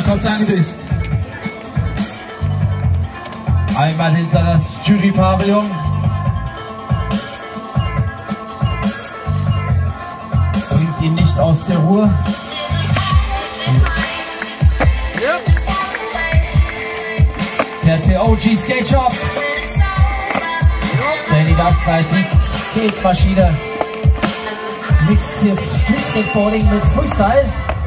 kommt angedüst. Einmal hinter das Jury-Pavillon. Bringt ihn nicht aus der Ruhe. Der für OG Skate Shop. Danny Darkslide, die Skate-Maschine. Mixt hier Street Skateboarding mit Freestyle.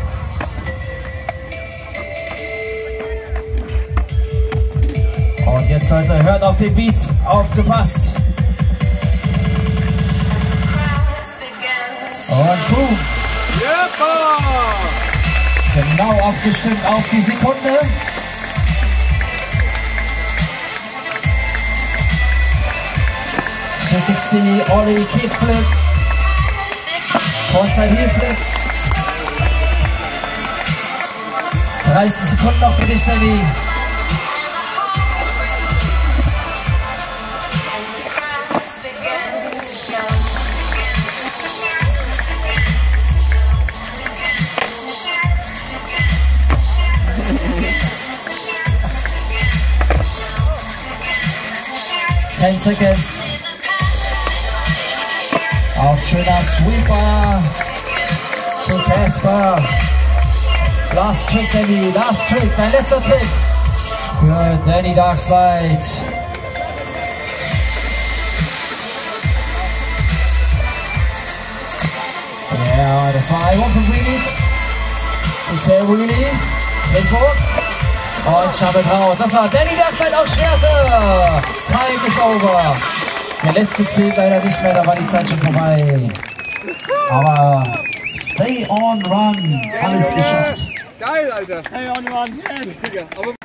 Und jetzt, Leute, hört auf den Beat, aufgepasst. Und boom. Genau abgestimmt auf die Sekunde. C Ollie Kickflip. Frontside Heel Flip. 30 Sekunden noch für dich, Danny. Ten seconds. Auch schöner Sweeper zu Casper. Last Trick, Danny. Last Trick. Dein letzter Trick für Danny Darkslide. Ja, das war I Want to Read It. Und Tay Willy. Facebook. Und Schabbel drauf. Das war Danny Darkslide auf Schwerte. Time is over. Der letzte zählt leider nicht mehr, da war die Zeit schon vorbei. Aber stay on run. Alles geschafft. Geil, Alter. Stay on run. Yeah,